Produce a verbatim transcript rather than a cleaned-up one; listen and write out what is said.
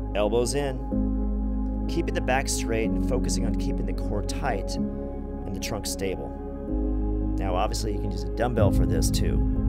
Elbows in, keeping the back straight and focusing on keeping the core tight and the trunk stable. Now, obviously, you can use a dumbbell for this too.